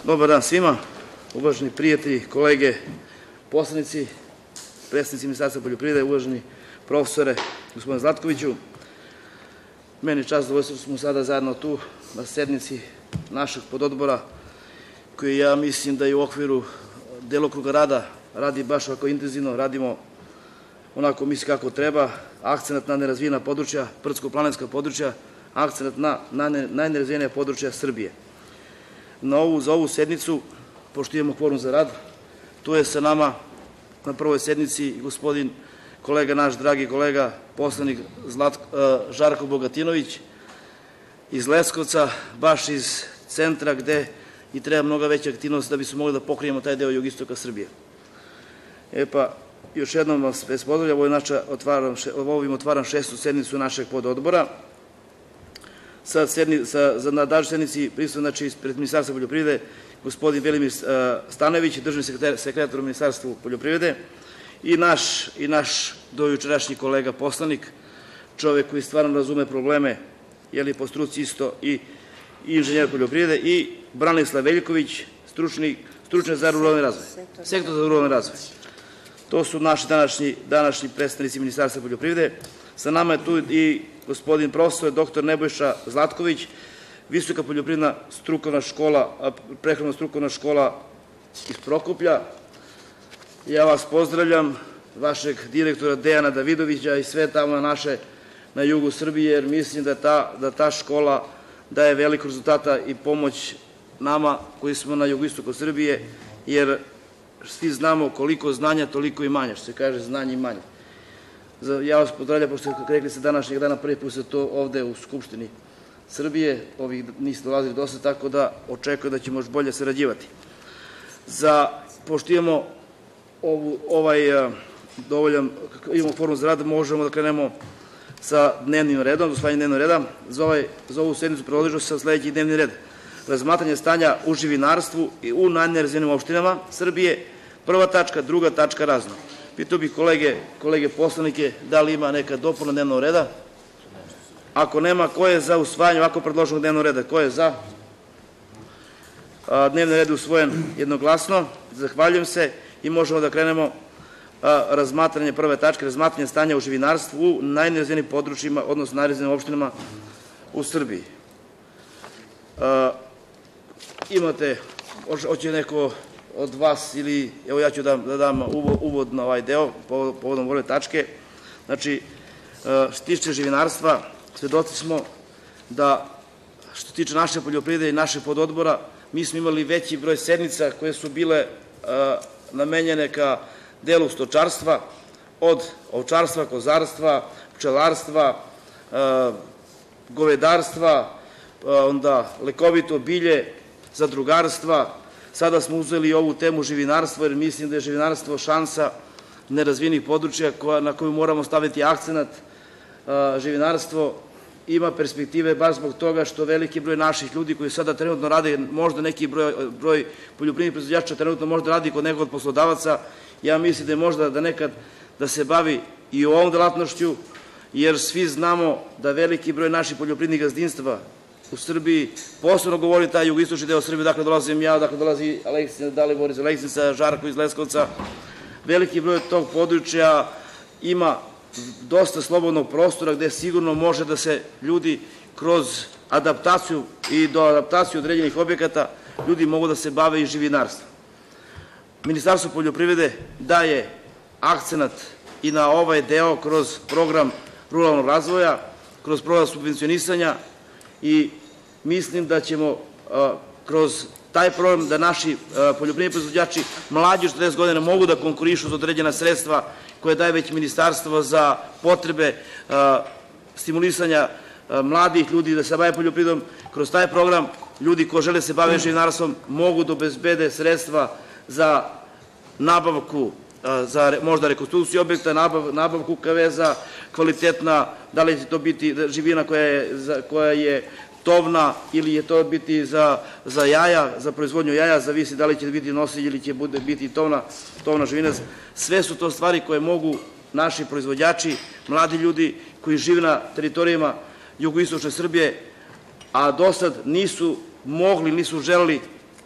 Dobar dan svima, uvaženi prijatelji, kolege, poslanici, predstavnici Ministarstva poljoprivrede, uvaženi profesore, gospodine Zlatkoviću. Meni je čast zadovoljstvo što smo sada zajedno tu na sednici našeg pododbora, koji ja mislim da je u okviru delokruga rada radi baš ovako intenzivno, radimo onako mislim kako treba, akcenat na nerazvijena područja, brdsko-planinska područja, akcenat na najnerazvijenija područja Srbije. Za ovu sednicu, pošto imamo kvorum za rad, tu je sa nama na prvoj sednici gospodin kolega, naš dragi kolega, poslanik Žarko Bogatinović iz Leskovca, baš iz centra gde i treba mnogo veća aktivnost da bi se mogli da pokrijemo taj deo jugoistoka Srbije. Još jednom vas pozdravljam, ovim otvaram šestu sednicu našeg pododbora. Na današnjoj sednici prisutan ispred Ministarstva poljoprivrede gospodin Velimir Stanojević, državni sekretar u Ministarstvu poljoprivrede i naš dojučerašnji kolega poslanik, čovek koji stvarno razume probleme, jer je po struci isto i inženjer poljoprivrede, i Branislav Veljković, stručnjak za ruralni razvoj, sektor za ruralni razvoj. To su naši današnji predstavnici Ministarstva poljoprivrede. Sa nama je tu i gospodin profesor dr. Nebojša Zlatković, visoka poljoprivredna strukovna škola, prehrambena strukovna škola iz Prokuplja. Ja vas pozdravljam, vašeg direktora Dejana Davidovića i sve tamo na jugu Srbije, jer mislim da ta škola daje veliko rezultata i pomoć nama koji smo na jugoistoku Srbije, jer svi znamo koliko znanja, toliko i manje, što se kaže znanje i manje. Ja vas pozdravljam, pošto rekli ste današnjeg dana prvi put se to ovde u Skupštini Srbije, niste dolazili dosta, tako da očekujem da ćemo još bolje sarađivati. Pošto imamo imamo forum za rad, možemo da krenemo sa dnevnim redom, usvajanjem dnevnog reda. Za ovu sednicu predložio sam sledeći dnevni red: razmatranje stanja u živinarstvu i u najnerazvijenim opštinama Srbije, prva tačka, druga tačka razno. Pitao bih kolege poslanike da li ima neka dopuna dnevnog reda. Ako nema, ko je za usvajanje ovako predloženog dnevnog reda? Ko je za? Dnevni red je usvojen jednoglasno. Zahvaljujem se i možemo da krenemo razmatranje prve tačke, razmatranje stanja u živinarstvu u najnerazvijenim područjima, odnosno najnerazvijenim opštinama u Srbiji. Hoće neko od vas ili, evo ja ću da dam uvod na ovaj deo povodom ove tačke. Znači, što se tiče živinarstva, svedoci smo da, što se tiče naše poljoprivrede i našeg pododbora, mi smo imali veći broj sednica koje su bile namenjene ka delu stočarstva, od ovčarstva, kozarstva, pčelarstva, govedarstva, onda lekovito bilje, zadrugarstva. Sada smo uzeli ovu temu živinarstva, jer mislim da je živinarstvo šansa nerazvijenih područja na koju moramo staviti akcenat. Živinarstvo ima perspektive baš zbog toga što veliki broj naših ljudi koji sada trenutno rade, možda neki broj poljoprivrednih proizvođača trenutno možda radi kod nekog od poslodavaca. Ja mislim da je možda da nekad da se bavi i ovom delatnošću, jer svi znamo da veliki broj naših poljoprivrednih gazdinstava u Srbiji, posebno govori taj jugoistočni deo Srbije, dakle dolazim ja, dakle dolazi Dalibor iz Aleksinca, Žarko iz Leskovca, veliki broj tog područja ima dosta slobodnog prostora gde sigurno može da se ljudi kroz adaptaciju i do adaptacije određenih objekata ljudi mogu da se bave i živinarstvom. Ministarstvo poljoprivrede daje akcenat i na ovaj deo kroz program ruralnog razvoja, kroz program subvencionisanja, i mislim da ćemo kroz taj program da naši poljoprivredni proizvođači mlađi od 40 godina mogu da konkurišu za određena sredstva koje daje već ministarstvo za potrebe stimulisanja mladih ljudi da se bave poljoprivredom. Kroz taj program ljudi koji žele se bave živinarstvom mogu da obezbede sredstva za nabavku, za možda rekonstrukciju objekta, nabavku kaveza, kvalitetna, da li će to biti živina koja je tovna ili je to biti za jaja, za proizvodnju jaja, zavisi da li će biti nosilj ili će biti tovna živina. Sve su to stvari koje mogu naši proizvođači, mladi ljudi koji žive na teritorijama jugoistočne Srbije, a do sad nisu mogli, nisu želeli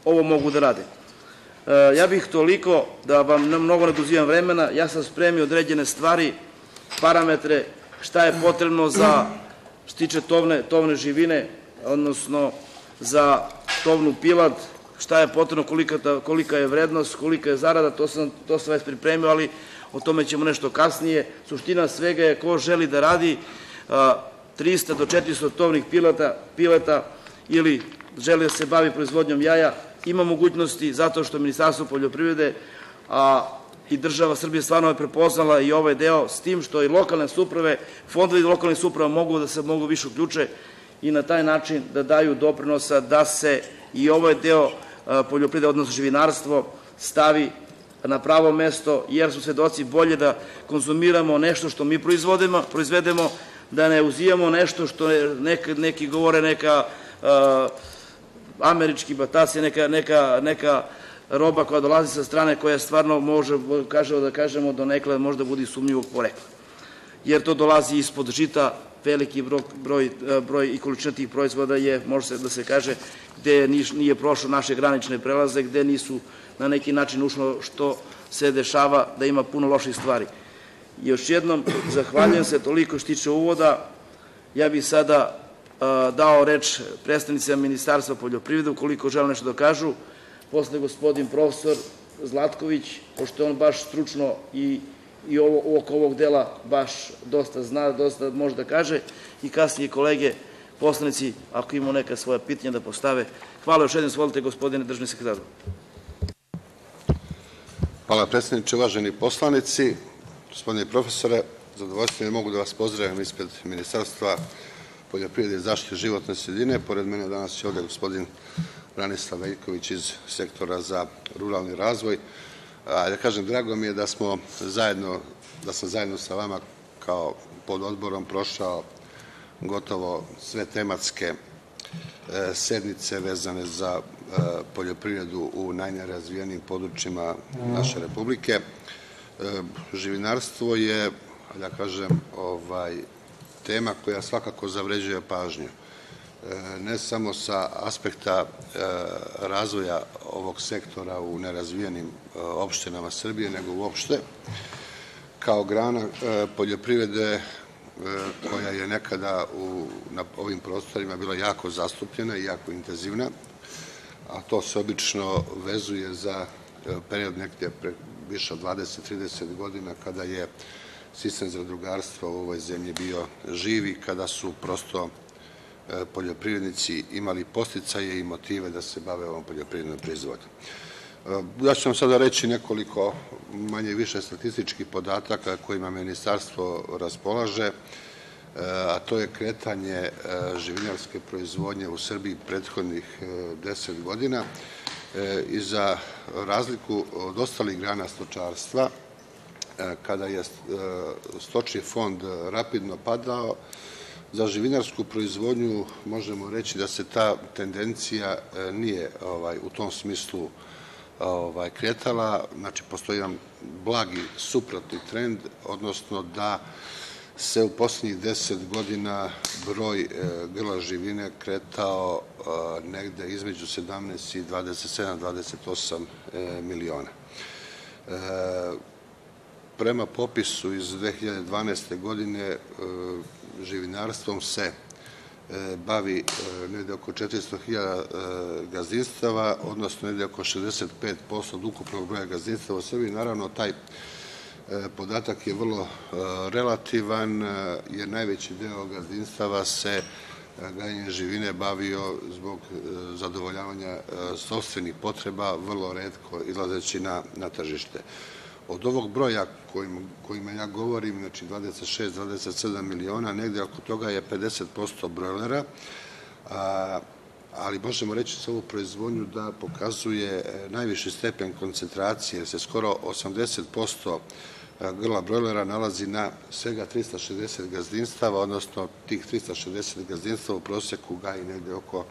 ovo mogu da rade. Ja bih toliko, da vam mnogo ne oduzimam vremena, ja sam spremio određene stvari, parametre, šta je potrebno što se tiče tovne živine, odnosno za tovnu pilat, šta je potrebno, kolika je vrednost, kolika je zarada, to sam već pripremio, ali o tome ćemo nešto kasnije. Suština svega je ko želi da radi 300 do 400 tovnih pileta ili želi da se bavi proizvodnjom jaja, ima mogućnosti zato što Ministarstvo poljoprivrede i država Srbije stvarno je prepoznala i ovaj deo, s tim što i lokalne samouprave, fondovi lokalnih samouprava mogu da se više uključe i na taj način da daju doprinosa da se i ovaj deo poljoprivrede, odnosno živinarstvo, stavi na pravo mesto, jer su svedoci bolje da konzumiramo nešto što mi proizvedemo, da ne uzimamo nešto što neki govore, neka američki bataci, neka roba koja dolazi sa strane, koja stvarno može, da kažemo, donekle možda bude sumnjivog porekla. Jer to dolazi ispod žita, veliki broj i količina tih proizvoda je, može da se kaže, gde nije prošlo naše granične prelaze, gde nisu na neki način ušlo, što se dešava da ima puno loših stvari. Još jednom, zahvaljujem se toliko što tiče uvoda. Ja bih sada dao reč predstavnicima Ministarstva poljoprivrede, ukoliko žele nešto da kažu. Posle gospodin profesor Zlatković, pošto on baš stručno i oko ovog dela baš dosta zna, dosta može da kaže, i kasnije kolege poslanici, ako imaju neka svoja pitanja da postave. Hvala još jednom, svolite gospodine državni sekretaru. Hvala predsjedniče, uvaženi poslanici, gospodine profesore, zadovoljstvo mi mogu da vas pozdravim ispred Ministarstva poljoprivrede i zaštite životne sredine. Pored mene danas je ovde gospodin Branislav Veljković iz sektora za ruralni razvoj. Da kažem, drago mi je da sam zajedno sa vama kao pododborom prošao gotovo sve tematske sednice vezane za poljoprivredu u najnerazvijenijim područjima naše Republike. Živinarstvo je, da kažem, tema koja svakako zavređuje pažnju. Ne samo sa aspekta razvoja ovog sektora u nerazvijenim opštinama Srbije, nego uopšte kao grana poljoprivrede koja je nekada na ovim prostorima bila jako zastupljena i jako intenzivna, a to se obično vezuje za period nekde više od 20-30 godina kada je sistem zadrugarstva u ovoj zemlji bio živ i kada su prosto poljoprivrednici imali podsticaje i motive da se bave ovom poljoprivrednom proizvodnjom. Ja ću vam sada reći nekoliko manje više statističkih podataka kojima ministarstvo raspolaže, a to je kretanje živinarske proizvodnje u Srbiji prethodnih 10 godina i za razliku od ostalih grana stočarstva, kada je stočni fond rapidno padao, za živinarsku proizvodnju možemo reći da se ta tendencija nije u tom smislu kretala. Znači, postoji jedan blagi suprotni trend, odnosno da se u poslednjih 10 godina broj grla živine kretao negde između 17 i 27-28 miliona. Prema popisu iz 2012. godine živinarstvom se bavi negde oko 400.000 gazdinstava, odnosno negde oko 65% od ukupnog broja gazdinstava u Srbiji. Naravno, taj podatak je vrlo relativan, jer najveći deo gazdinstava se gajenjem živine bavio zbog zadovoljavanja sopstvenih potreba, vrlo retko izlazeći na tržište. Od ovog broja kojima ja govorim, znači 26-27 miliona, negde oko toga je 50% brojlera, ali možemo reći za ovu proizvodnju da pokazuje najviši stepen koncentracije, jer se skoro 80% grla brojlera nalazi na svega 360 gazdinstava, odnosno tih 360 gazdinstava u proseku gaji negde oko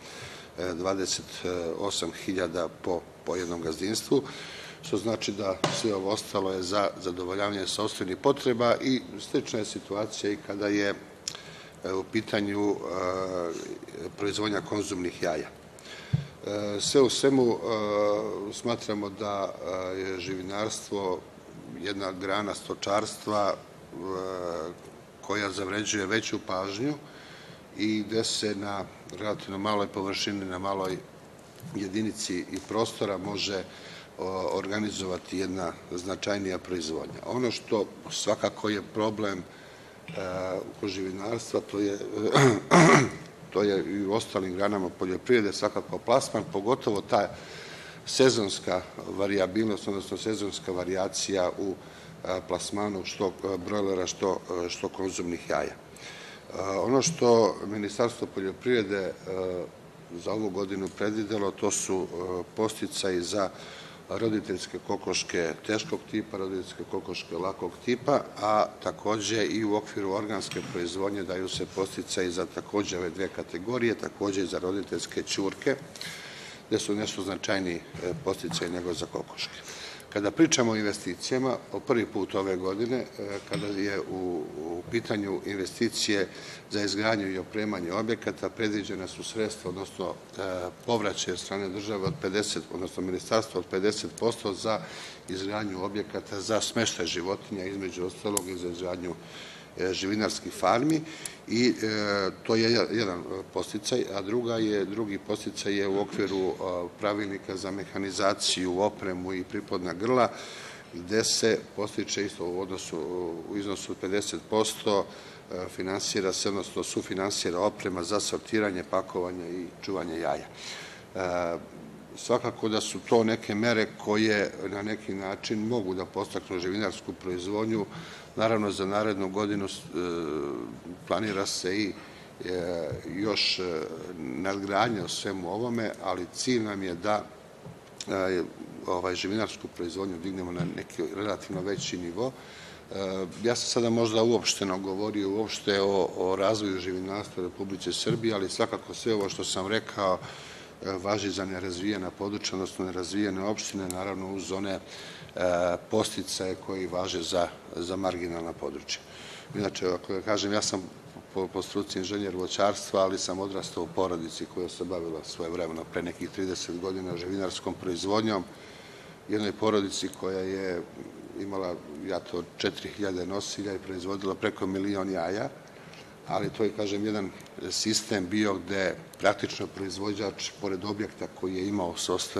28.000 po jednom gazdinstvu, što znači da sve ovo ostalo je za zadovoljavanje sopstvenih potreba i slična je situacija i kada je u pitanju proizvodnja konzumnih jaja. Sve u svemu smatramo da je živinarstvo jedna grana stočarstva koja zavređuje veću pažnju i gde se na relativno maloj površini, na maloj jedinici i prostora može organizovati jedna značajnija proizvodnja. Ono što svakako je problem u živinarstva, to je i u ostalim granama poljoprivrede, svakako plasman, pogotovo ta sezonska varijabilnost, odnosno sezonska varijacija u plasmanu što brojlera, što konzumnih jaja. Ono što Ministarstvo poljoprivrede za ovu godinu predvidelo, to su podsticaji za roditeljske kokoške teškog tipa, roditeljske kokoške lakog tipa, a takođe i u okviru organske proizvodnje daju se podsticaji za takođe ove dve kategorije, takođe i za roditeljske ćurke, gde su nešto značajniji podsticaji nego za kokoške. Kada pričamo o investicijama, po prvi put ove godine, kada je u pitanju investicije za izgradnju i opremanje objekata, predviđena su sredstva, odnosno povraćaj od strane države od 50%, odnosno ministarstva od 50% za izgradnju objekata za smeštaj životinja, između ostalog i za izgradnju živinarskih farmi, i to je jedan podsticaj, a drugi podsticaj je u okviru pravilnika za mehanizaciju, opremu i priplodna grla, gde se podstiče isto u iznosu od 50%, finansira se, odnosno sufinansira oprema za sortiranje, pakovanje i čuvanje jaja. Svakako da su to neke mere koje na neki način mogu da podstaknu živinarsku proizvodnju. Naravno, za narednu godinu planira se i još nadgradnja o svemu ovome, ali cilj nam je da živinarsku proizvodnju dignemo na neki relativno veći nivo. Ja sam sada možda uopšteno govorio uopšte o razvoju živinarstva u Republici Srbiji, ali svakako sve ovo što sam rekao važi za nerazvijena područja, odnosno nerazvijene opštine, naravno uz one podsticaje koji važe za marginalna područja. Inače, ako da kažem, ja sam po struci inženjer voćarstva, ali sam odrastao u porodici koja se bavila svojevremeno pre nekih 30 godina živinarskom proizvodnjom, jednoj porodici koja je imala 4000 nosilja i proizvodila preko 1.000.000 jaja, ali to je, kažem, jedan sistem bio gde praktično proizvođač, pored objekta koji je imao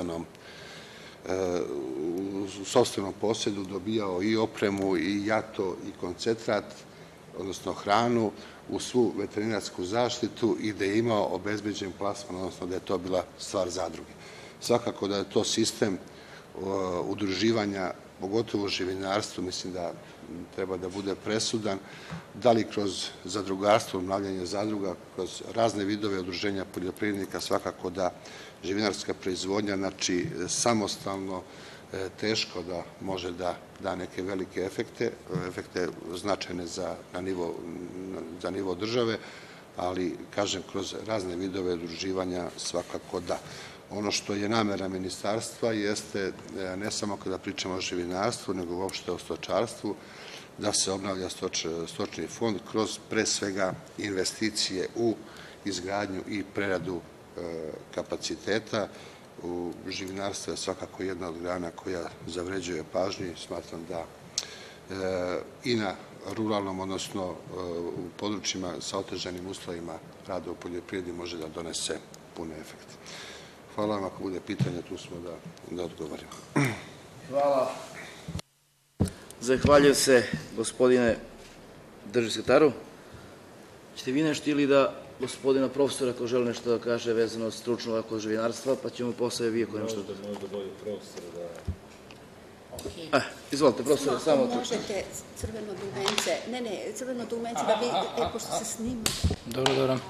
u sopstvenom posjedu, dobijao i opremu, i jato, i koncentrat, odnosno hranu, u svu veterinarsku zaštitu i da je imao obezbeđen plasman, odnosno da je to bila stvar zadruge. Svakako da je to sistem udruživanja, pogotovo u živinarstvu, mislim da treba da bude presudan, da li kroz zadrugarstvo, obnavljanje zadruga, kroz razne vidove udruženja poljoprivrednika, svakako da živinarska proizvodnja, znači samostalno, teško da može da da neke velike efekte značajne za nivo države, ali, kažem, kroz razne vidove udruživanja svakako da. Ono što je namera ministarstva jeste, ne samo kada pričamo o živinarstvu, nego uopšte o stočarstvu, da se obnavlja stočni fond kroz pre svega investicije u izgradnju i preradu kapaciteta. Živinarstvo je svakako jedna od grana koja zavređuje pažnju i smatram da i na ruralnom, odnosno u područjima sa otežanim uslovima rada u poljoprivredi može da donese pune efekte. Hvala vam, ako bude pitanja, tu smo da odgovorimo. Hvala. Zahvaljujem se, gospodine državni sekretaru. Ćete vi nešto ili da gospodina profesora, ako želi nešto da kaže vezano stručno oko živinarstva, pa ćemo posle vi ako nešto... Možda bolje profesor da... Izvolite, profesor, samo tu. Možete crveno dugmence da vi, pošto se snima. Dobro.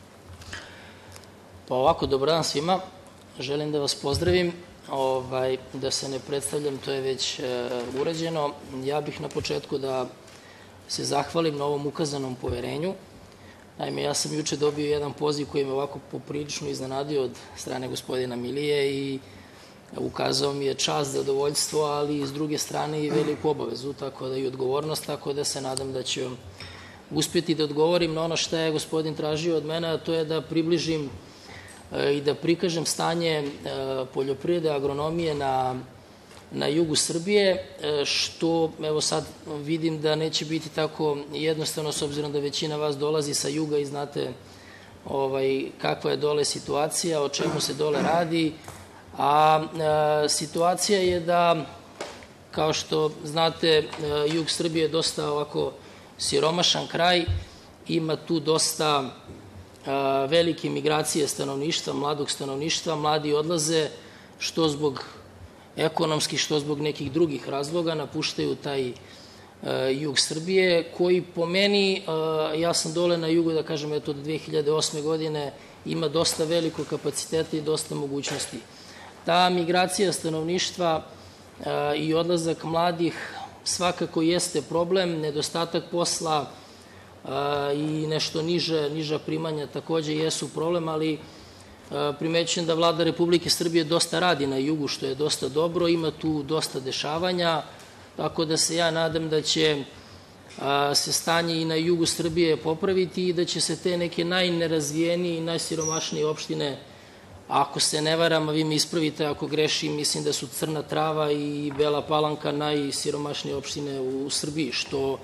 Pa ovako, dobar dan svima. Želim da vas pozdravim, da se ne predstavljam, to je već urađeno. Ja bih na početku da se zahvalim na ovom ukazanom poverenju. Naime, ja sam juče dobio jedan poziv koji me ovako poprilično iznenadio od strane gospodina Milije i ukazao mi je čast, zadovoljstvo, ali i s druge strane i veliku obavezu, tako da i odgovornost, tako da se nadam da ću uspjeti da odgovorim na ono što je gospodin tražio od mene, a to je da približim i da prikažem stanje poljoprivrede, agronomije na jugu Srbije, što evo sad vidim da neće biti tako jednostavno, s obzirom da većina vas dolazi sa juga i znate kakva je dole situacija, o čemu se dole radi. A situacija je da, kao što znate, jug Srbije je dosta ovako siromašan kraj, ima tu dosta velike migracije stanovništva, mladog stanovništva, mladi odlaze što zbog ekonomskih, što zbog nekih drugih razloga, napuštaju taj jug Srbije, koji po meni, ja sam dole na jugu, da kažem, eto od 2008. godine, ima dosta veliko kapaciteta i dosta mogućnosti. Ta migracija stanovništva i odlazak mladih svakako jeste problem, nedostatak posla i nešto niža primanja takođe jesu problem, ali primećujem da Vlada Republike Srbije dosta radi na jugu, što je dosta dobro, ima tu dosta dešavanja, tako da se ja nadam da će se stanje i na jugu Srbije popraviti i da će se te neke najnerazvijenije i najsiromašnije opštine, ako se ne varam, a vi me ispravite ako grešim, mislim da su Crna Trava i Bela Palanka najsiromašnije opštine u Srbiji, što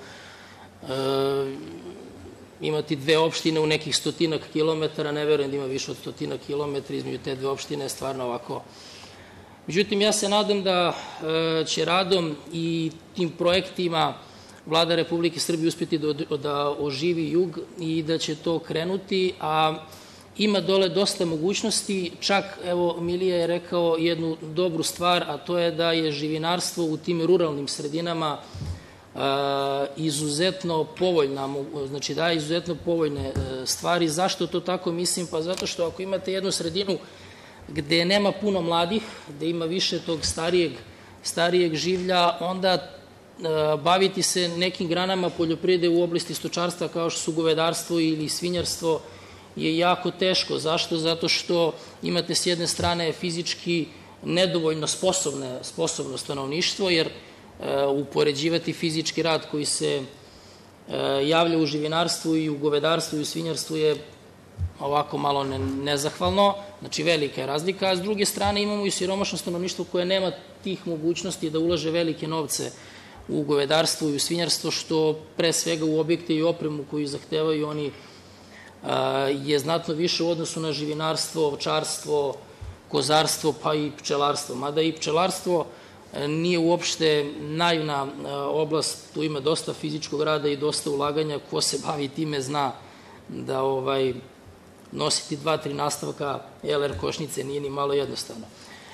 imati dve opštine u nekih 100 kilometara, ne verujem da ima više od 100 kilometara između te dve opštine, stvarno ovako. Međutim, ja se nadam da će radom i tim projektima Vlada Republike Srbije uspjeti da oživi jug i da će to krenuti, a ima dole dosta mogućnosti. Čak, evo, Milija je rekao jednu dobru stvar, a to je da je živinarstvo u tim ruralnim sredinama izuzetno povoljna, znači daje izuzetno povoljne stvari. Zašto to tako mislim? Pa zato što ako imate jednu sredinu gde nema puno mladih, gde ima više tog starijeg življa, onda baviti se nekim granama poljoprivrede u oblasti stočarstva kao što su govedarstvo ili svinjarstvo je jako teško. Zašto? Zato što imate s jedne strane fizički nedovoljno sposobno stanovništvo, jer upoređivati fizički rad koji se javlja u živinarstvu i u govedarstvu i u svinjarstvu je ovako malo nezahvalno, znači velika je razlika, a s druge strane imamo i siromašno stanovništvo koje nema tih mogućnosti da ulaže velike novce u govedarstvo i u svinjarstvo, što pre svega u objekte i opremu koju zahtevaju oni je znatno više u odnosu na živinarstvo, ovčarstvo, kozarstvo pa i pčelarstvo. Mada i pčelarstvo nije uopšte naivna oblast, tu ima dosta fizičkog rada i dosta ulaganja. Ko se bavi time zna da nositi 2-3 nastavka LR košnice nije ni malo jednostavno.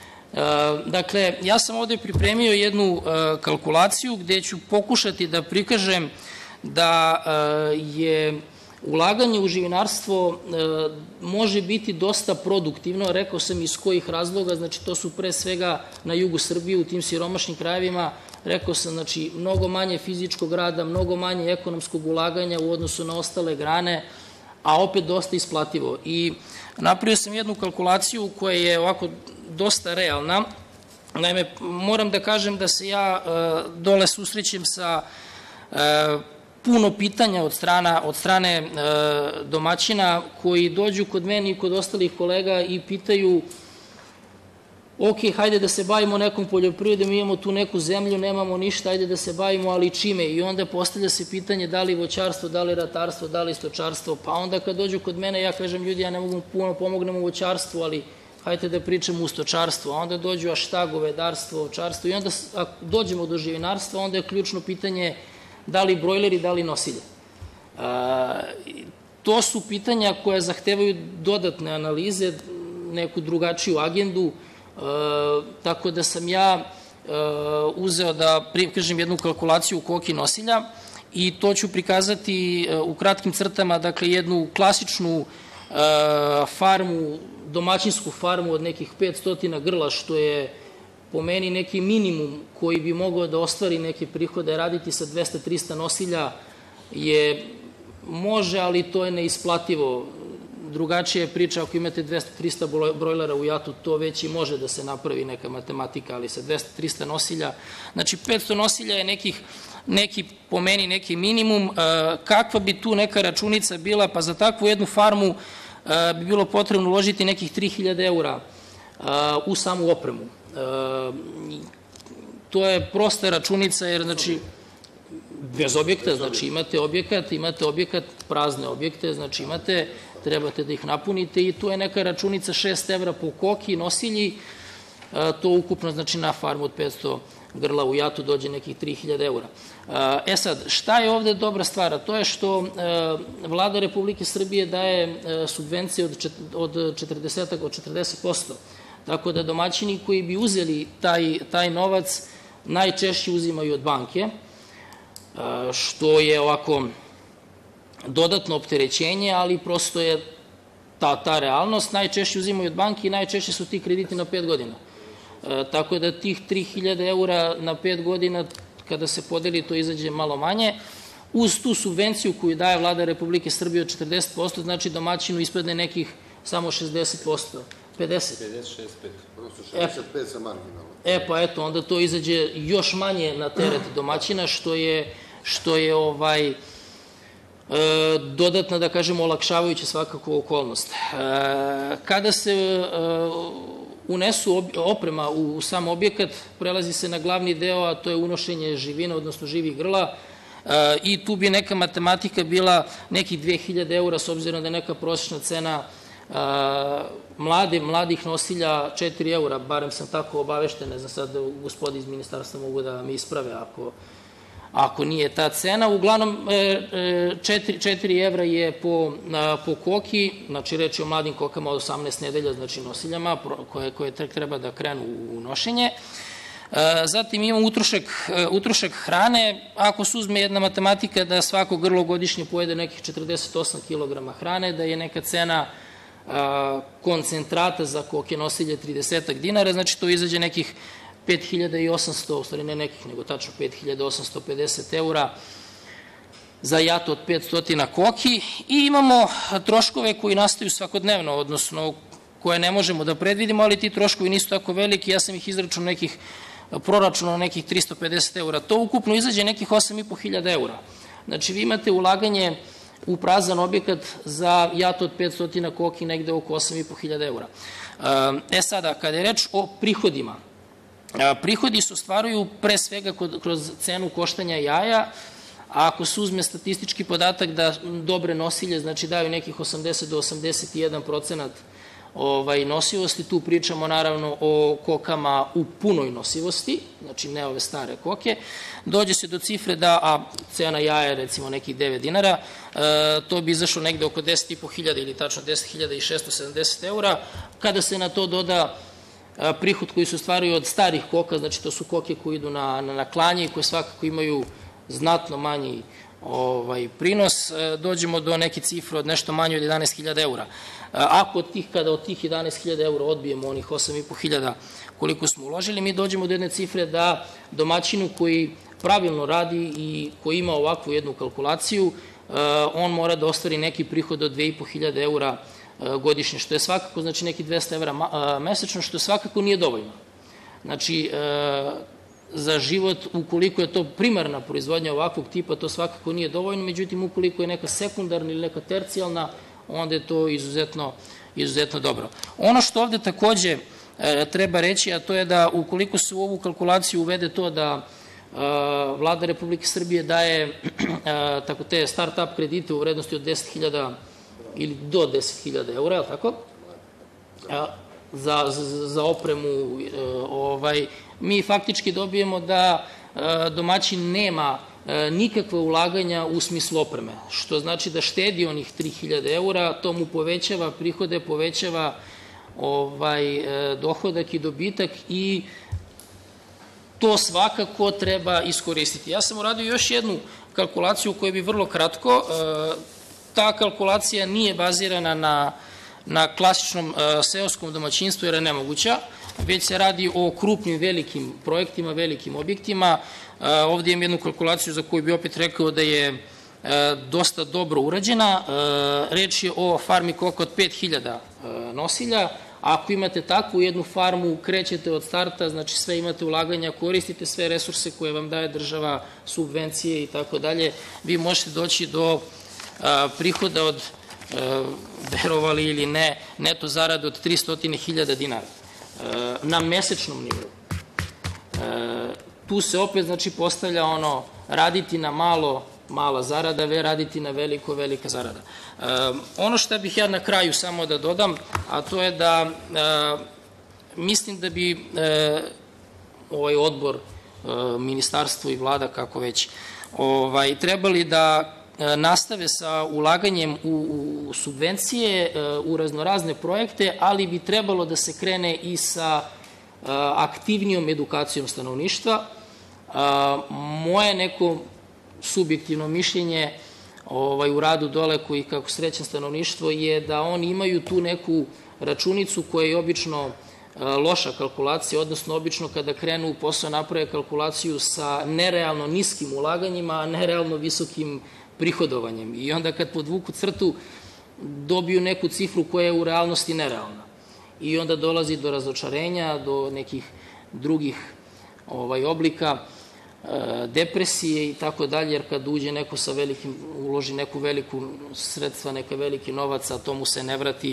Dakle, ja sam ovde pripremio jednu kalkulaciju gde ću pokušati da prikažem da je ulaganje u živinarstvo može biti dosta produktivno, rekao sam iz kojih razloga, znači to su pre svega na jugu Srbije, u tim siromašnim krajevima, rekao sam, znači mnogo manje fizičkog rada, mnogo manje ekonomskog ulaganja u odnosu na ostale grane, a opet dosta isplativo. I napravio sam jednu kalkulaciju koja je ovako dosta realna. Naime, moram da kažem da se ja dole susrećem sa puno pitanja od strane domaćina koji dođu kod mene i kod ostalih kolega i pitaju: ok, hajde da se bavimo nekom poljoprivredom, imamo tu neku zemlju, nemamo ništa, hajde da se bavimo, ali čime? I onda postavlja se pitanje da li voćarstvo, da li ratarstvo, da li stočarstvo. Pa onda kad dođu kod mene, ja kažem: ljudi, ja ne mogu puno pomognem u voćarstvu, ali hajde da pričamo u stočarstvu. A onda dođu: a šta, govedarstvo, ovčarstvo? I onda dođemo do živinarstva, onda je ključno pitanje da li brojleri, da li nosilje. To su pitanja koja zahtevaju dodatne analize, neku drugačiju agendu, tako da sam ja uzeo da prikažem jednu kalkulaciju koki nosilja i to ću prikazati u kratkim crtama, dakle jednu klasičnu farmu, domaćinsku farmu od nekih 500 grla, što je po meni neki minimum koji bi mogao da ostvari neke prihode. Raditi sa 200-300 nosilja može, ali to je neisplativo. Drugačija je priča ako imate 200-300 brojlera u jatu, to već i može da se napravi neka matematika, ali sa 200-300 nosilja, znači 500 nosilja je po meni neki minimum. Kakva bi tu neka računica bila? Pa za takvu jednu farmu bi bilo potrebno uložiti nekih 3000 eura u samu opremu. To je prosta računica, jer znači bez objekta, znači imate objekat, prazne objekte, znači trebate da ih napunite i tu je neka računica 6 evra po koki, nosilji, to ukupno znači na farmu od 500 grla u jatu dođe nekih 3000 eura. Sad, šta je ovde dobra stvar? To je što Vlada Republike Srbije daje subvencije od 40%. Tako da domaćini koji bi uzeli taj novac najčešće uzimaju od banke, što je ovako dodatno opterećenje, ali prosto je ta realnost. Najčešće uzimaju od banke i najčešće su ti krediti na 5 godina. Tako da tih 3000 eura na 5 godina, kada se podeli, to izađe malo manje. Uz tu subvenciju koju daje Vlada Republike Srbije od 40%, znači domaćinu ispadne nekih samo 60%. 65, odnosno 65 sa marginalom. Pa eto, onda to izađe još manje na teret domaćina, što je dodatna, da kažemo, olakšavajuća svakako okolnost. Kada se unesu oprema u sam objekat, prelazi se na glavni deo, a to je unošenje živina, odnosno živih grla, i tu bi neka matematika bila nekih 2000 eura, s obzirom da je neka prosječna cena mladih nosilja 4 eura, barem sam tako obavešten, ne znam sad, gospodi iz ministarstva mogu da me isprave ako nije ta cena. Uglavnom 4 evra je po koki, znači reč je o mladim kokama od 18 nedelja, znači nosiljama koje treba da krenu u nošenje. Zatim imamo utrošak hrane. Ako se uzme jedna matematika da svako grlo godišnje pojede nekih 48 kg hrane, da je neka cena koncentrata za koke nosilje 30 dinara, znači to izađe nekih 5800, u stvari ne nekih, nego tačno 5850 eura za jato od 500 koki. I imamo troškove koji nastaju svakodnevno, odnosno koje ne možemo da predvidimo, ali ti troškovi nisu tako veliki. Ja sam ih izračunao nekih proračuna nekih 350 eura. To ukupno izađe nekih 8500 eura. Znači vi imate ulaganje u prazan objekat za jato od 500 koki negde oko 8500 eura. Sada, kada je reč o prihodima, prihodi se ostvaruju pre svega kroz cenu koštanja jaja, a ako se uzme statistički podatak da dobre nosilje, znači daju nekih 80 do 81% nosivosti, tu pričamo naravno o kokama u punoj nosivosti, znači ne ove stare koke, dođe se do cifre da, a cena jaja je recimo nekih 9 dinara, to bi izašlo negde oko 10.500 ili tačno 10.670 eura. Kada se na to doda prihod koji se ostvaruju od starih koka, znači to su koke koji idu na klanje i koje svakako imaju znatno manji prinos, dođemo do neke cifre od nešto manje od 11.000 eura. Kada od tih 11.000 eura odbijemo onih 8.500 koliko smo uložili, mi dođemo do jedne cifre da domaćinu koji pravilno radi i koji ima ovakvu jednu kalkulaciju, on mora da ostvari neki prihod od 2.500 eura godišnje, što je svakako znači neki 200 evra mesečno, što svakako nije dovoljno. Znači, za život, ukoliko je to primarna proizvodnja ovakvog tipa, to svakako nije dovoljno, međutim, ukoliko je neka sekundarna ili neka tercijalna, onda je to izuzetno dobro. Ono što ovde takođe treba reći, a to je da ukoliko se u ovu kalkulaciju uvede to da Vlada Republike Srbije daje tako te start-up kredite u vrednosti od 10.000 ili do 10.000 eura, je li tako? Za opremu, mi faktički dobijemo da domaćin nema nikakva ulaganja u smislu opreme, što znači da štedi onih 3.000 eura, to mu povećava prihode, povećava dohodak i dobitak i to svakako treba iskoristiti. Ja sam uradio još jednu kalkulaciju koju bi vrlo kratko. Ta kalkulacija nije bazirana na klasičnom seoskom domaćinstvu jer je nemoguća, već se radi o krupnim velikim projektima, velikim objektima. Ovdje imam jednu kalkulaciju za koju bi opet rekao da je dosta dobro urađena. Reč je o farmi koka od 5.000 nosilja. Ako imate takvu jednu farmu, krećete od starta, znači sve imate ulaganja, koristite sve resurse koje vam daje država, subvencije i tako dalje, vi možete doći do prihoda od verovali ili ne, neto zarade od 300.000 dinara na mesečnom nivou. Tu se opet, znači, postavlja ono raditi na malo, mala zarada, raditi na veliko, velika zarada. Ono što bih ja na kraju samo da dodam, a to je da mislim da bi ovaj odbor, ministarstvo i vlada, kako već, trebali da nastave sa ulaganjem u subvencije, u raznorazne projekte, ali bi trebalo da se krene i sa aktivnijom edukacijom stanovništva. Moje neko subjektivno mišljenje u radu dole koji kako srećem stanovništvo je da oni imaju tu neku računicu koja je obično loša kalkulacija, odnosno obično kada krenu u posao naprave kalkulaciju sa nerealno niskim ulaganjima, a nerealno visokim prihodovanjem. I onda kad podvuku crtu dobiju neku cifru koja je u realnosti nerealna. I onda dolazi do razočarenja, do nekih drugih oblika depresije i tako dalje, jer kad uđe neko sa velikim, uloži neku veliku sredstva, neka veliki novac, a to mu se ne vrati.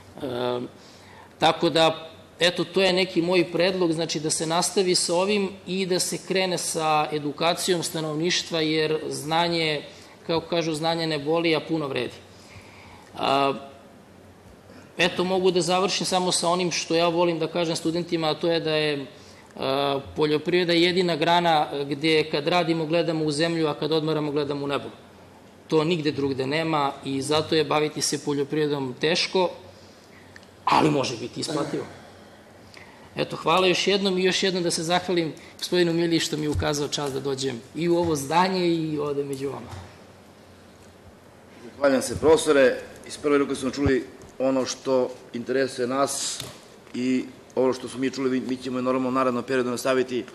Tako da, eto, to je neki moj predlog, znači da se nastavi sa ovim i da se krene sa edukacijom stanovništva, jer znanje, kako kažu, znanje ne boli, a puno vredi. Eto, mogu da završim samo sa onim što ja volim da kažem studentima, a to je da je poljoprivreda jedina grana gde kad radimo gledamo u zemlju, a kad odmaramo gledamo u nebo. To nigde drugde nema i zato je baviti se poljoprivredom teško, ali može biti isplativo. Eto, hvala još jednom i još jednom da se zahvalim gospodinu Miliji što mi je ukazao čast da dođem i u ovo zdanje i ovde među vama. Zahvaljam se, profesore. Iz prve ruke smo čuli ono što interesuje nas i ovo što smo mi čuli, mi ćemo je normalno u narednom periodu nastaviti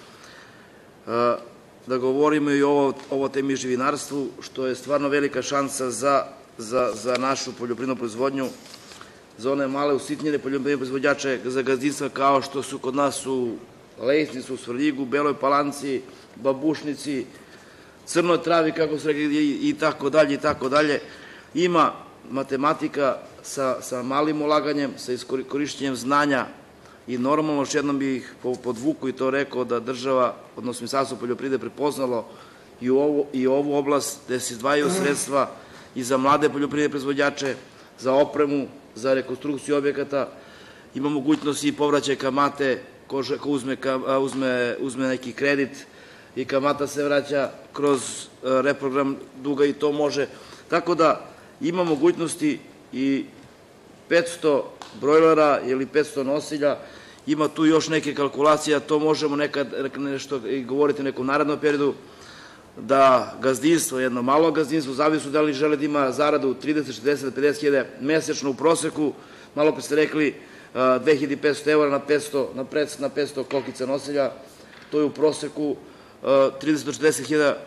da govorimo i o ovo temi živinarstvu, što je stvarno velika šansa za našu poljoprivrednu proizvodnju, za one male usitnjene poljoprivredne proizvođače, za gazdinstva kao što su kod nas u Lejsnicu, u Svrljigu, Beloj Palanci, Babušnici, Crnoj Travi, kako se rekli, i tako dalje, i tako dalje. Ima matematika sa malim ulaganjem, sa korišćenjem znanja i normalno, još jednom bih podvuku i to rekao da država, odnosno Ministarstvo poljoprivrede prepoznalo i ovu oblast gde se izdvajaju sredstva i za mlade poljoprivredne proizvođače, za opremu, za rekonstrukciju objekata, ima mogućnost i povraćaj kamate, ko uzme neki kredit i kamata se vraća kroz reprogram duga i to može. Tako da ima mogućnosti i 500 brojlera ili 500 nosilja, ima tu još neke kalkulacije, to možemo nekad nešto i govoriti u nekom narednom periodu, da gazdinstvo, jedno malo gazdinstvo, zavisno da li žele da ima zaradu 30, 60, 50 hiljada mesečno u proseku, malo pre ste rekli 2500 evra na 500 kokica nosilja, to je u proseku 30 do 40 hiljada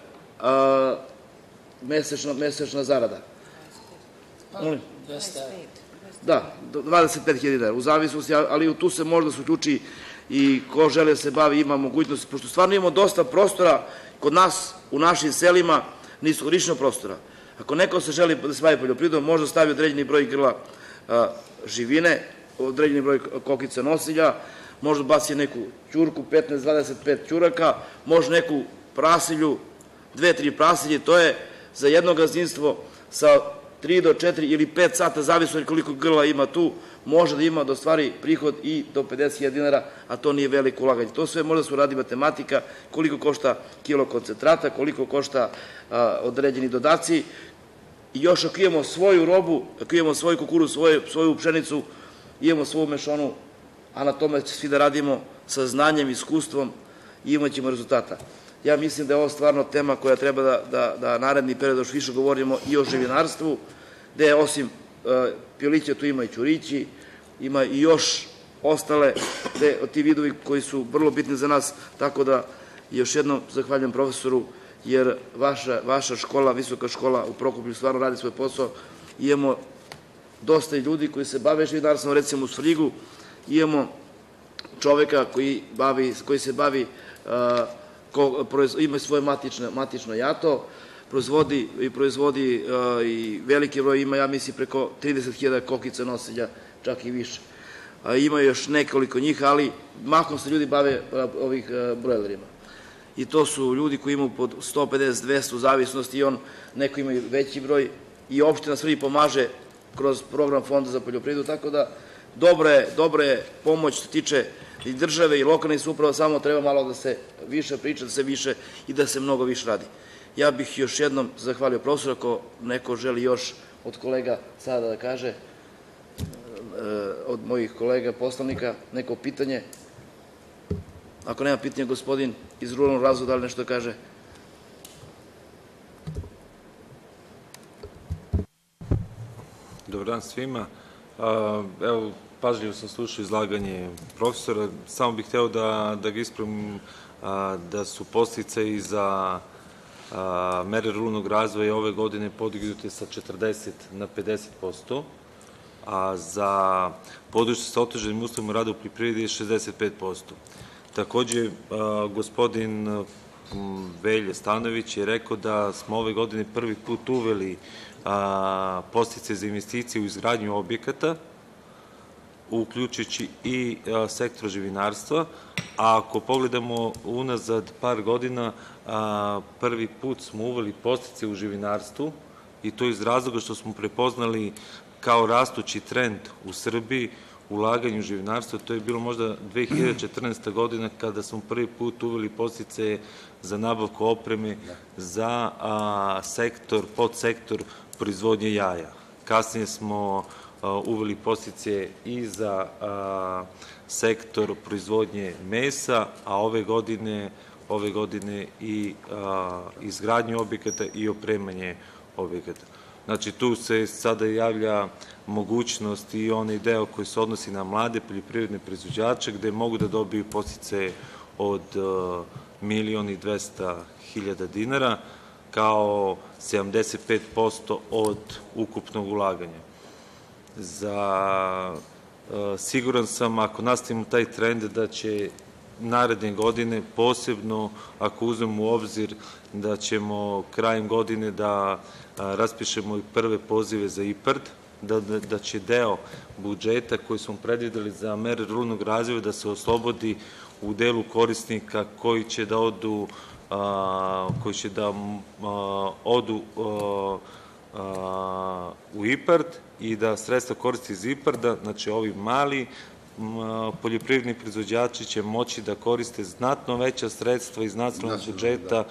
mesečna zarada. Da, 25.000 u zavisnosti, ali tu se može da se uključi i ko žele da se bavi, ima mogućnosti, pošto stvarno imamo dosta prostora kod nas, u našim selima, neiskorišćenog prostora. Ako neko se želi da se bavi poljoprivredom, može da stavi određeni broj grla živine, određeni broj kokica nosilja, može da baci neku ćurku, 15-25 ćuraka, može neku prasilju, 2-3 prasilje, to je za jedno gazdinstvo sa 3 do 4 ili 5 sata, zavisno od koliko grla ima tu, može da ima do stvari prihod i do 50.000 dinara, a to nije veliko ulaganje. To sve može da se uradi matematika, koliko košta kilo koncentrata, koliko košta određeni dodaci. I još ako imamo svoju robu, ako imamo svoj kukuruz, svoju pšenicu, imamo svoju mešanu, a na tome svi da radimo sa znanjem, iskustvom i imat ćemo rezultata. Ja mislim da je ovo stvarno tema koja treba da naredni period još više govorimo i o živinarstvu, gde osim pilića tu ima i ćurići, ima i još ostale ti vidovi koji su vrlo bitni za nas, tako da još jednom zahvaljujem profesoru, jer vaša škola, visoka škola u Prokuplju stvarno radi svoj posao. Imamo dosta ljudi koji se bave živinarstvom, recimo u Svrljigu imamo čoveka koji se bavi ima svoje matično jato, proizvodi i veliki broj ima, ja mislim, preko 30.000 kokica nosilja, čak i više. Ima još nekoliko njih, ali mahom se ljudi bave ovih brojlerima. I to su ljudi koji imaju pod 150-200 u zavisnosti i neko ima veći broj i opština Svrljig pomaže kroz program Fonda za poljoprivredu, tako da dobra je pomoć što tiče i države i lokalnih samouprava, samo treba malo da se više priča, da se više i da se mnogo više radi. Ja bih još jednom zahvalio profesoru, ako neko želi još od kolega sada da kaže, od mojih kolega poslanika, neko pitanje. Ako nema pitanja, gospodin iz ruralnog razvoja, da li nešto kaže? Dobar dan svima. Evo, pažljivo sam slušao izlaganje profesora. Samo bih hteo da ga ispravim da su podsticaji za mere ruralnog razvoja ove godine podignute sa 40 na 50%, a za područje sa otežanim uslovima rada u poljoprivredi je 65%. Takođe, gospodin Velje Stanojević je rekao da smo ove godine prvi put uveli podsticaje za investicije u izgradnju objekata, uključujući i sektor živinarstva, a ako pogledamo unazad par godina, prvi put smo uveli podsticaje u živinarstvu i to iz razloga što smo prepoznali kao rastući trend u Srbiji ulaganje u živinarstvo. To je bilo možda 2014. godina kada smo prvi put uveli podsticaje za nabavku opreme za podsektor proizvodnje jaja. Kasnije smo uveli podsticaje i za sektor proizvodnje mesa, a ove godine i izgradnju objekata i opremanje objekata. Znači, tu se sada javlja mogućnost i onaj deo koji se odnosi na mlade poljoprivredne proizvođače, gde mogu da dobiju podsticaje od 1.200.000 dinara, kao 75% od ukupnog ulaganja. Siguran sam, ako nastavimo taj trend, da će naredne godine, posebno ako uzmemo u obzir da ćemo krajem godine da raspišemo i prve pozive za IPARD, da će deo budžeta koji smo predvideli za mere ruralnog razvoja da se oslobodi u delu korisnika koji će da odu u IPARD i da sredstva koristi iz IPARD-a, znači ovi mali poljoprivredni proizvođači će moći da koriste znatno veća sredstva iz nacionalnog budžeta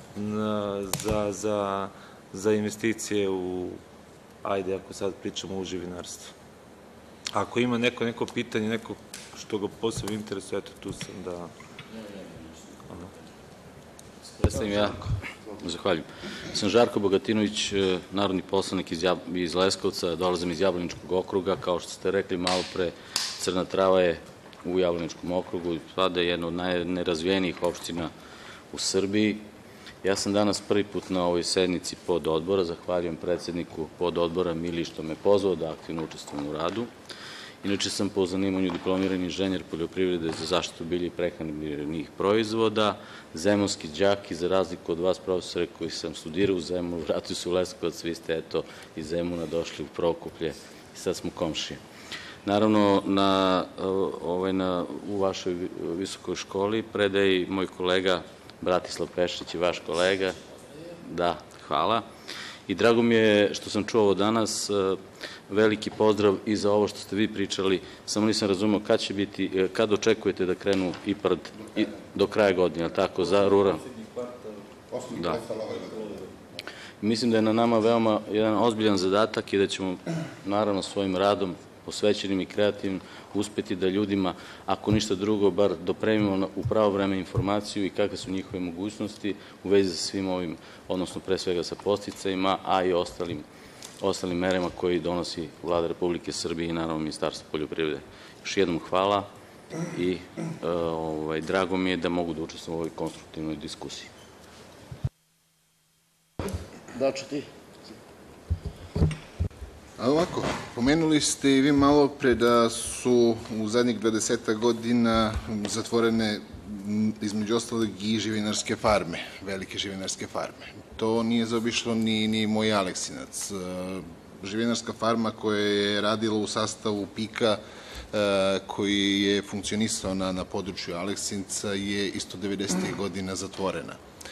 za investicije u, ajde, ako sad pričamo u živinarstvu. Ako ima neko pitanje, neko što ga posebno interesuje, eto tu sam da... Predstavim ja, zahvaljujem. Sam Žarko Bogatinović, narodni poslanik iz Leskovca, dolazim iz Jablaničkog okruga. Kao što ste rekli malo pre, Crna Trava je u Jablaničkom okrugu, sada je jedna od najnerazvijenijih opština u Srbiji. Ja sam danas prvi put na ovoj sednici pododbora, zahvaljujem predsedniku pododbora Mili što me pozvao da aktivno učestvujem u radu. Inače sam po zanimanju diplomirani inženjer poljoprivrede za zaštitu bilja i prehrambenih proizvoda, zemunski đak i za razliku od vas, profesore, koji sam studirao u Zemunu, vratio se u Leskovac, vi ste eto iz Zemuna došli u Prokuplje i sad smo komšije. Naravno, u vašoj visokoj školi predaje i moj kolega Bratislav Pešić i vaš kolega. Da, hvala. I drago mi je što sam čuo ovo danas, veliki pozdrav i za ovo što ste vi pričali, samo nisam razumeo kad će biti, kad očekujete da krenu IPARD do kraja godine, tako, za rural? Da. Mislim da je na nama veoma jedan ozbiljan zadatak i da ćemo, naravno, svojim radom, posvećenim i kreativnim, uspeti da ljudima, ako ništa drugo, bar dopremimo u pravo vreme informaciju i kakve su njihove mogućnosti u vezi sa svim ovim, odnosno pre svega sa podsticajima, a i ostalim merama koji donosi Vlada Republike Srbije i naravno Ministarstvo poljoprivrede. Još jednom hvala i drago mi je da mogu da učestvujem u ovoj konstruktivnoj diskusiji. Dačo, ti? A ovako, pomenuli ste i vi malo pre da su u zadnjih 20 godina zatvorene između ostalog i živinarske farme, velike živinarske farme. To nije zaobišlo ni moj Aleksinac. Živinarska farma koja je radila u sastavu PIK-a, koji je funkcionisao na području Aleksinca, je isto 90. godina zatvorena.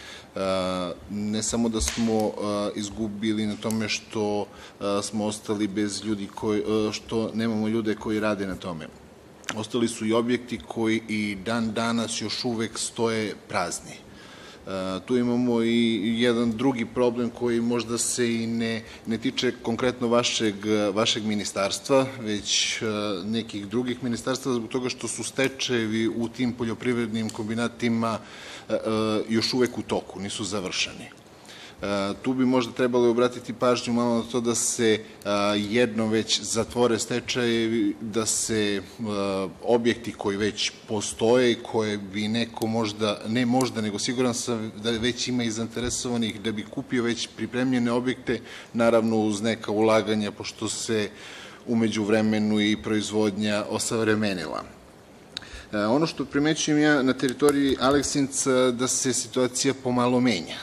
Ne samo da smo izgubili na tome što smo ostali bez ljudi, što nemamo ljude koji rade na tome. Ostali su i objekti koji i dan danas još uvek stoje prazni. Tu imamo i jedan drugi problem koji možda se i ne tiče konkretno vašeg ministarstva, već nekih drugih ministarstva, zbog toga što su stečajevi u tim poljoprivrednim kombinatima još uvek u toku, nisu završeni. Tu bi možda trebalo obratiti pažnju malo na to da se jednom već zatvore stečajevi, da se objekti koji već postoje, koje bi neko možda, ne možda, nego siguran sam da već ima i zainteresovanih da bi kupio već pripremljene objekte, naravno uz neka ulaganja, pošto se umeđu vremenu i proizvodnja osavremenila. Ono što primećujem ja na teritoriji Aleksinca da se situacija pomalo menja.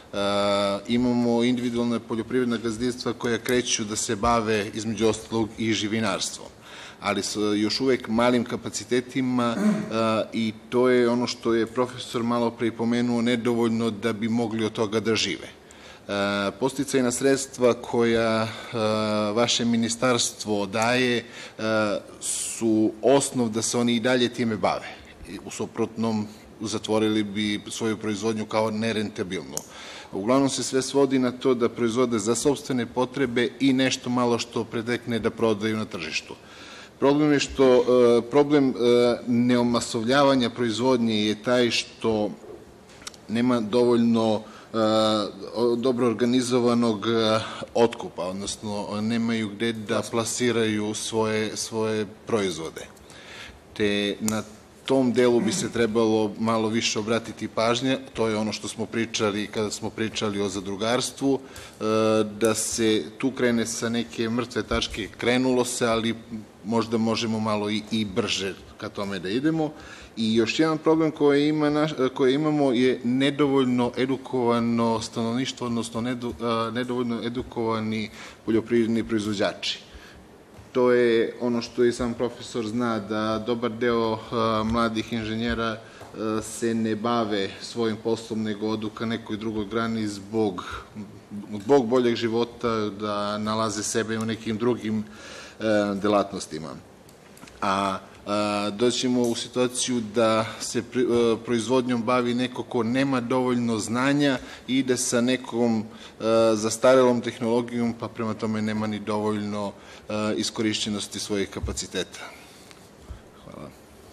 Imamo individualne poljoprivredne gazdinstva koja kreću da se bave između ostalog i živinarstvom, ali sa još uvek malim kapacitetima i to je ono što je profesor malo pre pomenuo, nedovoljno da bi mogli od toga da žive. Podsticajna sredstva koja vaše ministarstvo daje su osnov da se oni i dalje time bave. U suprotnom zatvorili bi svoju proizvodnju kao nerentabilnu. Uglavnom se sve svodi na to da proizvode za sopstvene potrebe i nešto malo što predekne da prodaju na tržištu. Problem neomasovljavanja proizvodnje je taj što nema dovoljno dobro organizovanog otkupa, odnosno nemaju gde da plasiraju svoje proizvode. Te na tom delu bi se trebalo malo više obratiti pažnje, to je ono što smo pričali kada smo pričali o zadrugarstvu, da se tu krene sa neke mrtve tačke, krenulo se, ali možda možemo malo i brže ka tome da idemo. I još jedan problem koji imamo je nedovoljno edukovano stanovništvo, odnosno nedovoljno edukovani poljoprivredni proizvođači. To je ono što i sam profesor zna, da dobar deo mladih inženjera se ne bave svojim poslom, nego odu ka nekoj drugoj grani zbog boljeg života, da nalaze sebe u nekim drugim delatnostima. A doćemo u situaciju da se proizvodnjom bavi neko ko nema dovoljno znanja i ide sa nekom zastarelom tehnologijom, pa prema tome nema ni dovoljno iskorišćenosti svojih kapaciteta. Hvala.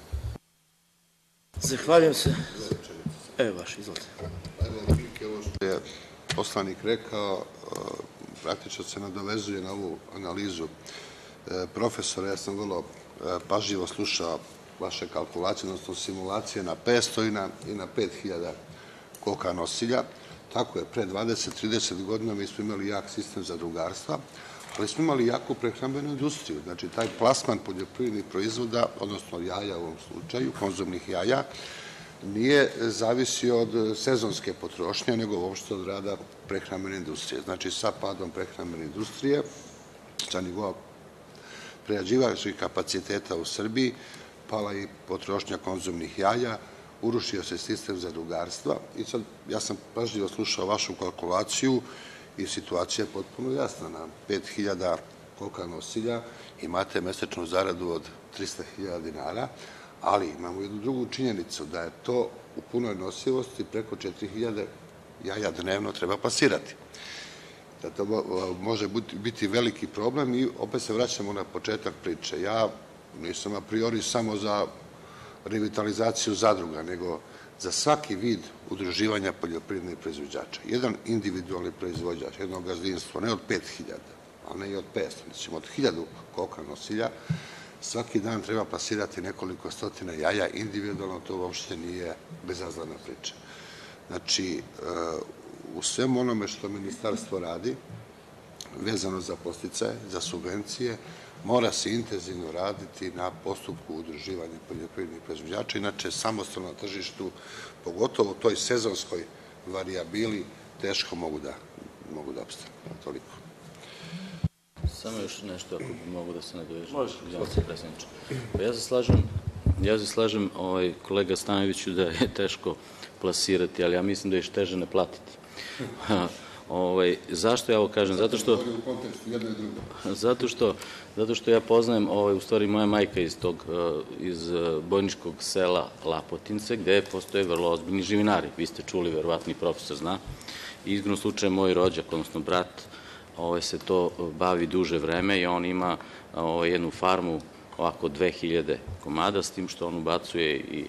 Zahvaljujem se. Evo vaš, izvolite. Ovo što je poslanik rekao, praktično se nadovezuje na ovu analizu profesora. Ja sam vrlo pažljivo slušao vaše kalkulacije, odnosno simulacije na 500 i na 5000 koka nosilja. Tako je, pre 20-30 godina mi smo imali jak sistem zadrugarstva, ali smo imali jaku prehrambenu industriju. Znači, taj plasman poljoprivrednih proizvoda, odnosno jaja u ovom slučaju, konzumnih jaja, nije zavisio od sezonske potrošnje, nego uopšte od rada prehrambene industrije. Znači, sa padom prehrambene industrije, sa nivoa prerađivačkih kapaciteta u Srbiji, pala i potrošnja konzumnih jaja, urušio se sistem zadrugarstva i sad ja sam pažljivo slušao vašu kalkulaciju i situacija je potpuno jasna. Na 5000 koka nosilja imate mesečnu zaradu od 300.000 dinara, ali imamo jednu drugu činjenicu, da je to u punoj nosivosti preko 4000 jaja dnevno treba plasirati. Da to može biti veliki problem i opet se vraćamo na početak priče. Ja nisam a priori samo za revitalizaciju zadruga, nego za svaki vid udruživanja poljoprivrednih proizvođača. Jedan individualni proizvođač, jedno gazdinstvo, ne od 5000, ali ne i od 500, znači od 1000 koka nosilja, svaki dan treba plasirati nekoliko stotina jaja individualno, to uopšte nije bezazlena priča. Znači, u svemu onome što ministarstvo radi, vezano za podsticaje, za subvencije, mora se intenzivno raditi na postupku udruživanja poljoprivrednih proizvođača, inače samostalno na tržištu, pogotovo u toj sezonskoj varijabili, teško mogu da opstane. Toliko. Samo još nešto, ako bi mogu da se nadovežem. Može. Pa ja se slažem, kolega Stanojeviću, da je teško plasirati, ali ja mislim da je još teže ne platiti. Zašto ja ovo kažem? Zato što ja poznajem, u stvari moja majka iz bojničkog sela Lapotince, gde postoje vrlo ozbiljni živinari. Vi ste čuli, verovatno i profesor zna. I izgledno slučaj moj rođak, odnosno brat, se to bavi duže vreme i on ima jednu farmu ovako 2000 komada, s tim što on ubacuje i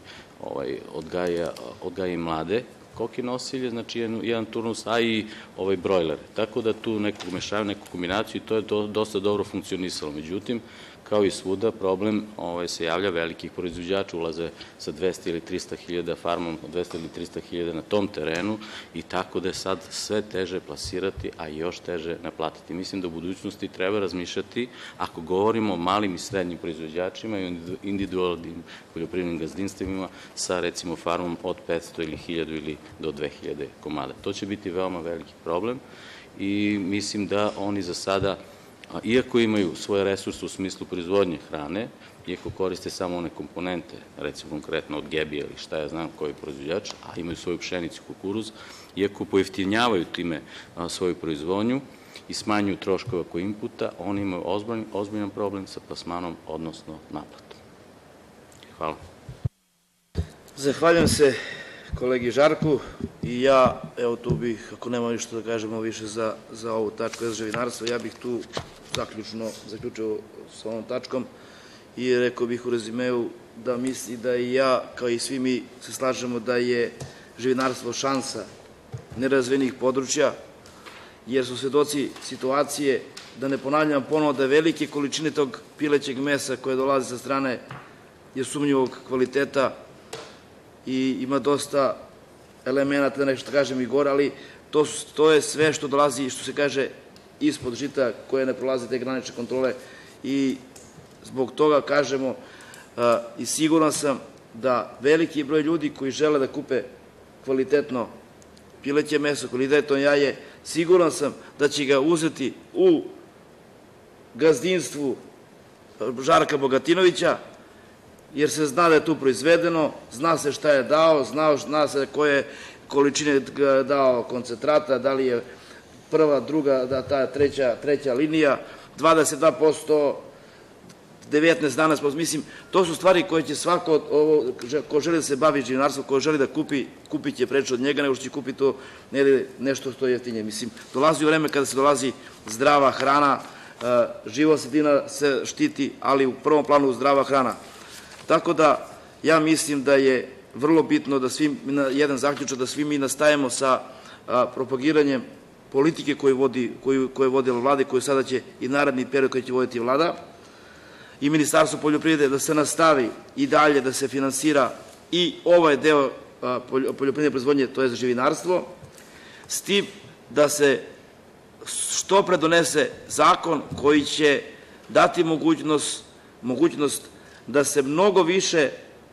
odgaja i mlade koke nosilje, znači jedan turnus, a i brojlere. Tako da tu nekog mešaju, neku kombinaciju i to je dosta dobro funkcionisalo. Međutim, kao i svuda, problem se javlja velikih proizvođača, ulaze sa 200 ili 300 hiljada farmom, 200 ili 300 hiljada na tom terenu i tako da je sad sve teže plasirati, a još teže naplatiti. Mislim da u budućnosti treba razmišljati, ako govorimo o malim i srednjim proizvođačima i individualnim poljoprivrednim gazdinstvima sa recimo farmom od 500 ili 1000 ili do 2000 komada. To će biti veoma veliki problem i mislim da oni za sada, iako imaju svoje resurse u smislu proizvodnje hrane, iako koriste samo one komponente, recimo konkretno od gebija ili šta ja znam koji je proizvođač, a imaju svoju pšenicu i kukuruz, iako pojeftinjavaju time svoju proizvodnju i smanjuju troškove oko inputa, oni imaju ozbiljan problem sa plasmanom, odnosno naplatom. Hvala. Zahvaljujem se kolegi Žarku i ja, evo tu bih, ako nema ništa da kažemo više za ovu tačku za živinarstvo, ja bih tu zaključio s ovom tačkom i rekao bih u rezimeu da misli da i ja, kao i svi mi, se slažemo da je živinarstvo šansa nerazvijenih područja, jer su svedoci situacije, da ne ponavljam ponovo, da velike količine tog pilećeg mesa koje dolaze sa strane je sumnjivog kvaliteta i ima dosta elemenata, da nešto kažem i gore, ali to je sve što dolazi, što se kaže, ispod žita, koje ne prolaze te granične kontrole i zbog toga kažemo i siguran sam da veliki broj ljudi koji žele da kupe kvalitetno pileće meso, kvalitetno jaje, siguran sam da će ga uzeti u gazdinstvu Žarka Bogatinovića, jer se zna da je tu proizvedeno, zna se šta je dao, zna se koje količine dao koncentrata, da li je prva, druga, da ta treća linija, 22%, 19 dana, mislim, to su stvari koje će svako, ko želi da se bavi živinarstvom, ko želi da kupit će preče od njega, nego što će kupiti to nešto što je jeftinije. Mislim, dolazi u vreme kada se dolazi zdrava hrana, životna sredina se štiti, ali u prvom planu zdrava hrana. Tako da, ja mislim da je vrlo bitno da jedan zaključak, da svi mi nastavimo sa propagiranjem politike koje vodi Vlada i koju sada će i naredni period koji će voditi Vlada i Ministarstvo poljoprivrede, da se nastavi i dalje da se finansira i ovaj deo poljoprivredne proizvodnje, to je za živinarstvo, s tim da se što pre donese zakon koji će dati mogućnost da se mnogo više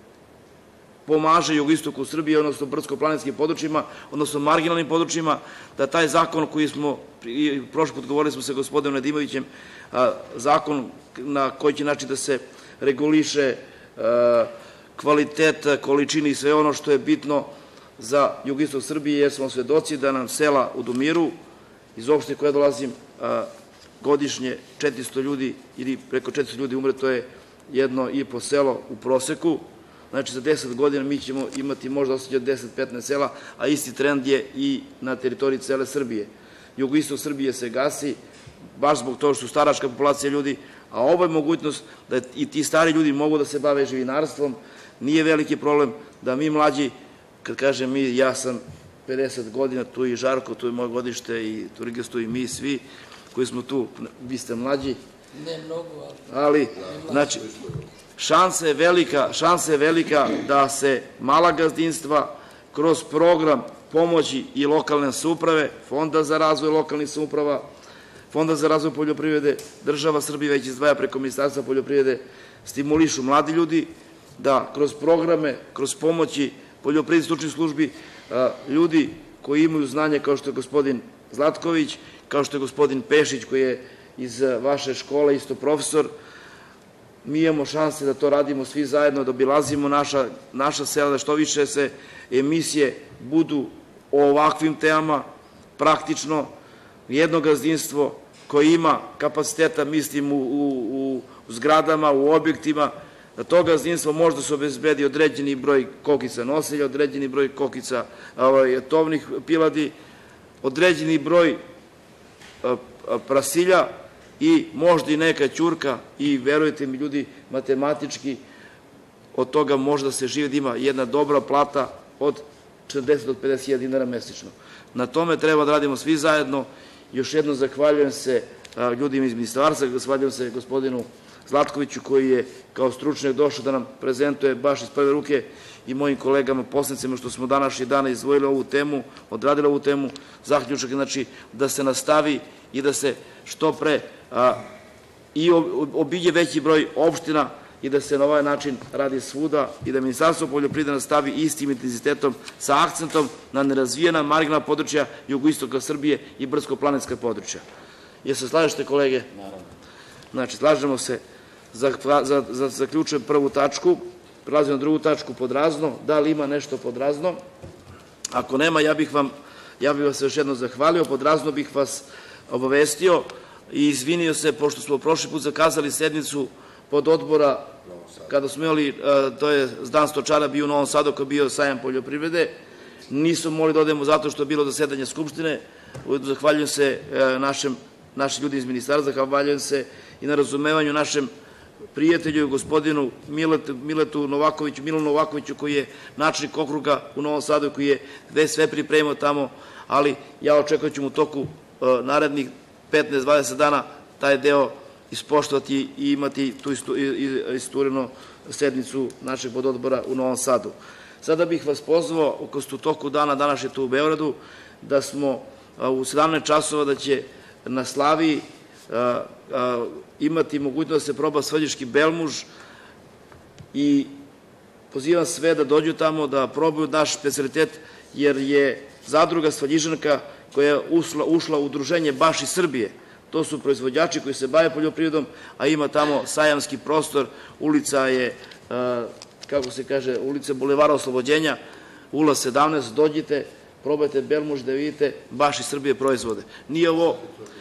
pomaže jugoistoku Srbije, odnosno brdsko-planinskim područjima, odnosno marginalnim područjima, da taj zakon koji smo, prošli put govorili smo sa gospodinom Nedimovićem, zakon na koji će način da se reguliše kvalitet, količini i sve ono što je bitno za jugoistok Srbije, jer smo svedoci da nam sela odumiru. Iz opštine koje dolazim godišnje 400 ljudi ili preko 400 ljudi umre, to je 1,5 selo u proseku. Znači, za 10 godina mi ćemo imati možda od 10-15 sela, a isti trend je i na teritoriji cele Srbije. Jugoistok Srbije se gasi, baš zbog toga što su staračka populacija ljudi, a ovo je mogućnost da i ti stari ljudi mogu da se bave živinarstvom. Nije veliki problem da mi mlađi, kad kažem mi, ja sam 50 godina, tu i Žarko, tu je moje godište i Turgis, tu i mi svi koji smo tu, vi ste mlađi. Ne mnogo, ali znači, šansa je velika da se mala gazdinstva kroz program pomoći i lokalne samouprave, Fonda za razvoj lokalnih samouprava, Fonda za razvoj poljoprivrede, država Srbije već izdvaja preko Ministarstva poljoprivrede, stimulišu mladi ljudi da kroz programe, kroz pomoći poljoprivrednih stručnih službi, ljudi koji imaju znanje kao što je gospodin Zlatković, kao što je gospodin Pešić koji je iz vaše škole isto profesor, mi imamo šanse da to radimo svi zajedno, da obilazimo naša sela, da što više se emisije budu o ovakvim temama, praktično jedno gazdinstvo koje ima kapaciteta, mislim u zgradama, u objektima, da to gazdinstvo može da se obezbedi određeni broj kokica nosilja, određeni broj kokica tovnih piladi, određeni broj prasilja i možda i neka ćurka i verujte mi ljudi, matematički od toga može da se živi, da ima jedna dobra plata od 40 do 50.000 dinara mesečno. Na tome treba da radimo svi zajedno. Još jednom zahvaljujem se ljudima iz ministarstva, zahvaljujem se gospodinu Zlatkoviću koji je kao stručnjak došao da nam prezentuje baš iz prve ruke i mojim kolegama poslanicima što smo današnji dan izdvojili ovu temu, odradili ovu temu, zaključak znači da se nastavi i da se što pre i obiđe veći broj opština i da se na ovaj način radi svuda i da Ministarstvo poljoprivrede nastavi istim intenzitetom sa akcentom na nerazvijena marginalna područja jugoistoka Srbije i brdsko-planinska područja. Jel se slažete, kolege? Naravno. Znači, slažemo se. Zaključujem prvu tačku, prelazimo na drugu tačku pod razno. Da li ima nešto pod razno? Ako nema, ja bih vas još jednom zahvalio. Pod razno bih vas obavestio i izvinio se, pošto smo prošli put zakazali sednicu pod odbora, kada smo imali, to je Dan stočara bio u Novom Sadu, kada je bio sajam poljoprivrede, nismo mogli da odemo zato što je bilo zasedanje Skupštine. Zahvaljujem se našim ljudi iz ministarstva, zahvaljujem se i na razumevanju našem prijatelju, gospodinu Milanu Novakoviću, koji je načelnik okruga u Novom Sadu i koji je već sve pripremio tamo, ali ja očekujem da ćemo u toku narednih 15-20 dana taj deo ispoštovati i imati tu isturenu sednicu našeg pododbora u Novom Sadu. Sada bih vas pozvao, ako ste u toku dana, danas je tu u Beogradu, da smo u 17 časova da će na Slaviji imati mogućnost da se proba svrljiški belmuž i pozivam sve da dođu tamo, da probaju naš specijalitet, jer je zadruga Svrljižanka koja je ušla u udruženje Baš iz Srbije. To su proizvođači koji se bave poljoprivredom, a ima tamo sajamski prostor, ulica je, kako se kaže, ulica Bulevara Oslobođenja, ulaz 17, dođite, probajte belmuž da vidite Baš iz Srbije proizvode. Nije ovo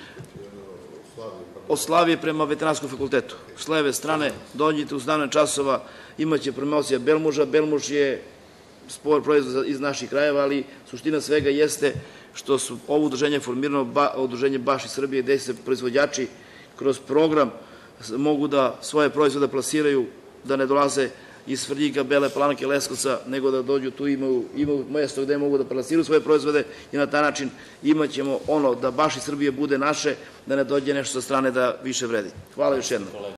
od Slavije prema Veterinarskom fakultetu. S leve strane dođite u 17 časova, imaće promocija belmuža. Belmuž je proizvod iz naših krajeva, ali suština svega jeste što su ovo udruženje formirano, udruženje Baš iz Srbije, gde se proizvođači kroz program mogu da svoje proizvode plasiraju, da ne dolaze iz Svrljiga, Bele Palanke, Leskovca, nego da dođu tu, imaju mesto gde mogu da plasiraju svoje proizvode i na taj način imaćemo ono da Baš iz Srbije bude naše, da ne dođe nešto sa strane da više vredi. Hvala još jednom.